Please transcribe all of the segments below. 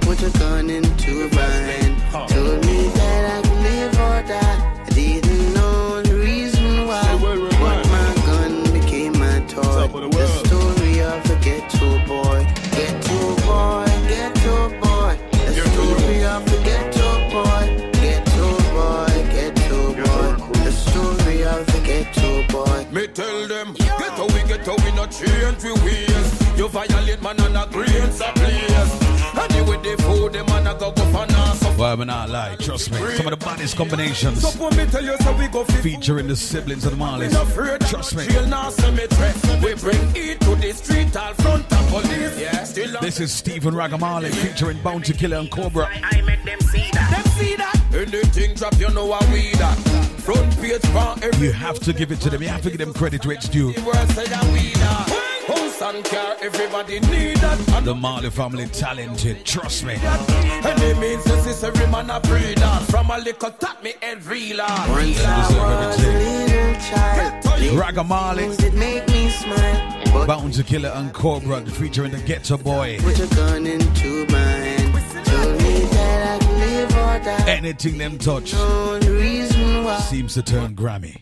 put a gun into my hand. Told me that I could live or die. I didn't know the reason why, but my gun became my toy. The story of a ghetto boy, ghetto boy, ghetto boy. The story of a ghetto boy, ghetto boy, ghetto boy. The story of the ghetto boy. Me tell them, ghetto we not change we ways. You violate man and agreements a place. Anyway they fool them and I go for us. Well, I'm not lie, trust me. Some of the baddest combinations featuring the siblings of the Marleys. Trust me. We bring it to the street all front of police. Yeah. This is Stephen Ragamale featuring Bounty Killer and Cobra. I make them see that. Them see that. Anything drop, you know how we that. Front page for every. You have to give it to them. You have to give them credit where it's due. House and car, everybody need that. The Marley family talented, trust me. And it means this is every man a breeder. From a little tap me head reeler. Once I was a little child, Ragamale, that make me smile. Bounty Killer and Cobra featuring the Ghetto Boy. Put a gun into my hand. Told me that I could live or die. Anything them touch No reason why. seems to turn Grammy.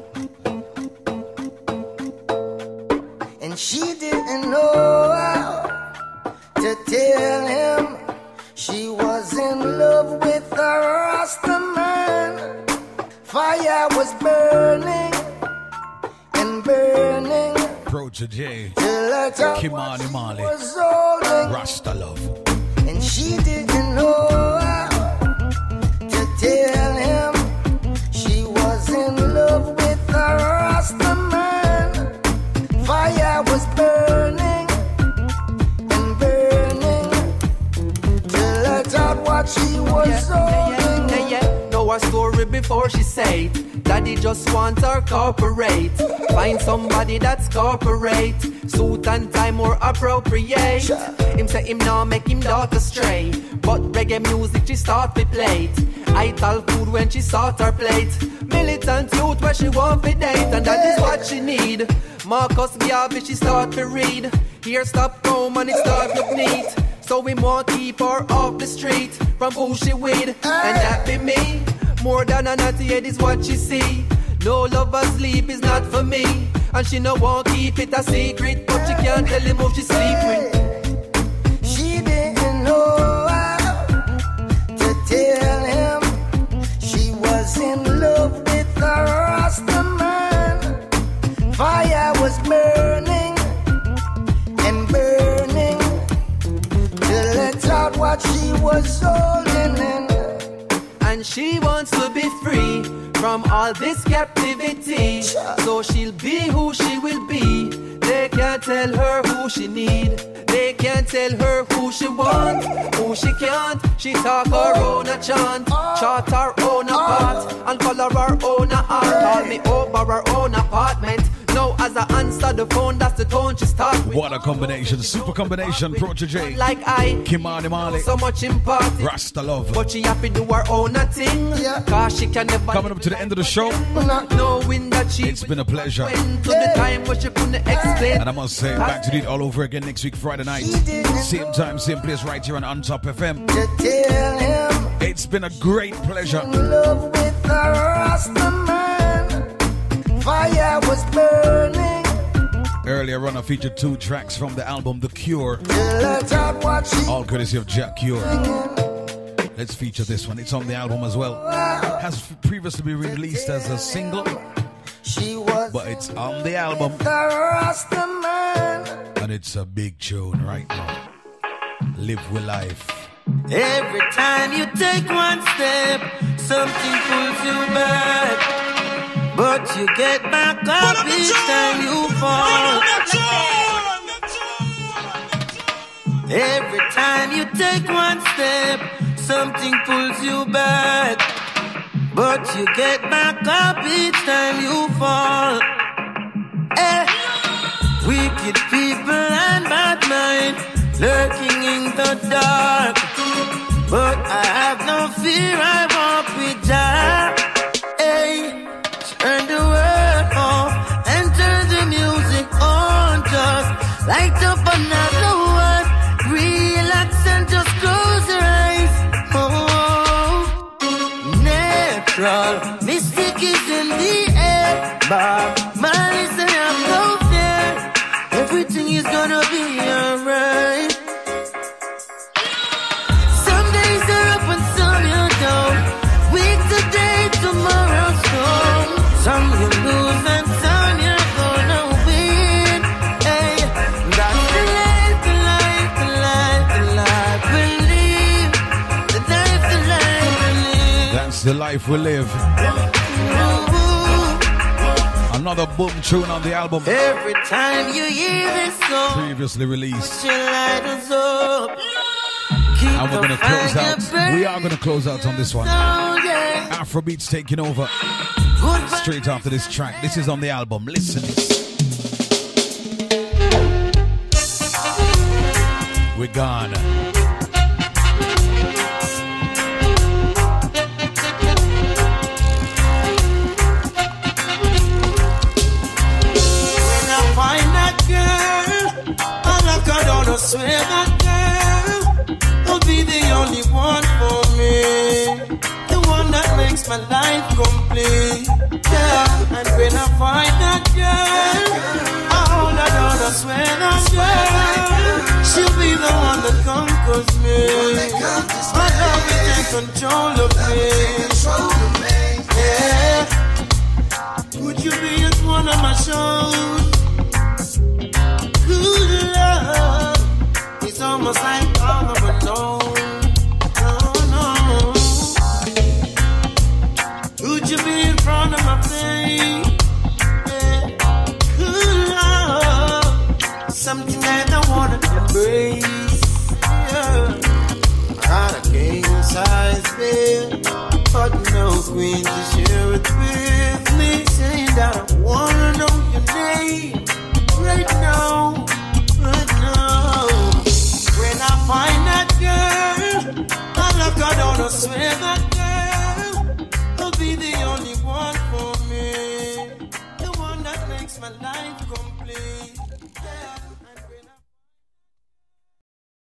And she didn't know how to tell him she was in love with a Rasta man. Fire was burning and burning Protege, till I thought Kimani Marley, was holding. Rasta Love. And she didn't know how to tell him she was in love with a Rasta man. Fire was burning and burning till I thought what she was holding. Know her story before she say it. Daddy just want her corporate. Find somebody that's corporate. Suit and tie more appropriate. Him say him now make him daughter stray. But reggae music she start to play it. I tell food when she start her plate. Militant youth where she want to date. And that is what she need. Marcus Garvey she start to read. Here stop home and it start look neat. So we want keep her off the street from who she with. And that be me. More than a naughty head is what she see. No lover sleep is not for me. And she no want keep it a secret. But she can't tell him who she sleep with. She didn't know how to tell him she was in love with a Rasta man. Fire was burning and burning till it out what she was holding in. And she wants to be free from all this captivity. So she'll be who she will be. They can't tell her who she need. They can't tell her who she want, who she can't. She talk her own a chant, chart her own a part, and color her own a art. Call me over her own apartment. Now as I answer the phone, that's the tone she start with. What a combination, super combination, Protege, like I, Kimani Marley, so much important, Rasta Love. but she happy do her own a thing. Cause she can never. Coming up to the end of the show, knowing that she it's been a pleasure. went to the time where she couldn't explain. And I must say, back to do it all over again next week, Friday night. Same time, same place, right here on Top FM. It's been a great pleasure. Love with a Rasta man. Fire was burning. Earlier on, I featured 2 tracks from the album The Cure, all courtesy of Jack Cure. Let's feature this one. It's on the album as well. Has previously been released as a single, but it's on the album. And it's a big tune right now. Live with life. Every time you take one step, something pulls you back. But you get back up each time you fall. Every time you take one step, something pulls you back. But you get back up each time you fall. Wicked people and bad mind lurking in the dark. But I have no fear, I walk with Jah. Turn the world off and turn the music on. Just light up another one. Relax and just close your It's the life we live. Another boom tune on the album. Every time you hear this song, previously released. And we're gonna close out. We are gonna close out on this one. Afrobeats taking over. Straight after this track. This is on the album. Listen. We're gone. I swear that girl will be the only one for me, the one that makes my life complete. Yeah, and when I find that girl, I hold her down. I swear that girl, she'll be the one that conquers me. My love will take control of me. Yeah, would you be at one of my shows? Good love. It's almost like I'll never know. No. Would you be in front of my face? Yeah. Good love. Something that I wanna embrace. Yeah. I had a king size bed, but no queen to share it with me. Saying that I wanna know your name right now. When I find that girl, I look her down, I swear that girl will be the only one for me, the one that makes my life go.